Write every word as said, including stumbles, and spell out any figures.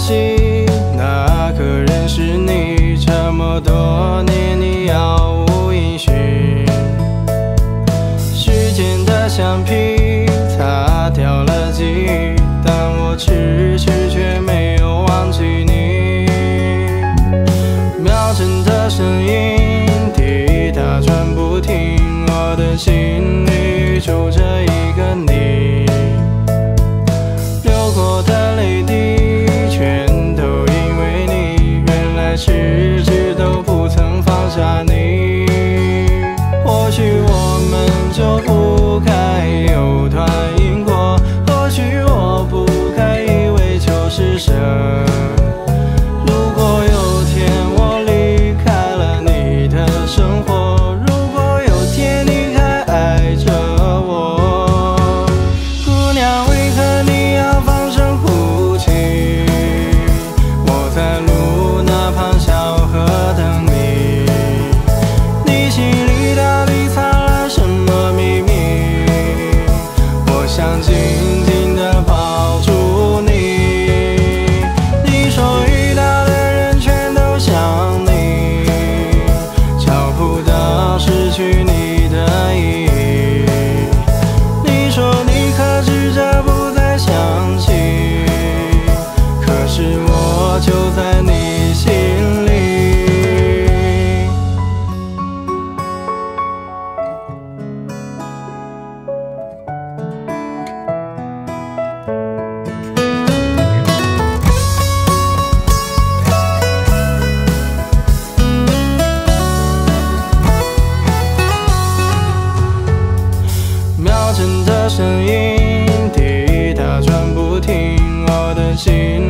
惜那刻认识你这么多年，你杳无音讯。时间的橡皮擦掉了记忆，但我迟迟却没有忘记你。秒针的声音滴答转不停，我的心里住着一个你。流过的泪滴全都因为你，原来迟迟都不曾放下你。或许我们就不该有段因果，或许我不该以为就是神。如果有天我离开了你的生活，如果有天你还爱着我，姑娘为何你要放声哭泣？我在路那旁小河等你，你心里到底藏了什么秘密？我想紧紧地抱住你。你说遇到的人全都像你，找不到失去你的意义。你说你克制着不再想起，可是我就在你心里。秒针的声音滴答转不停，我的心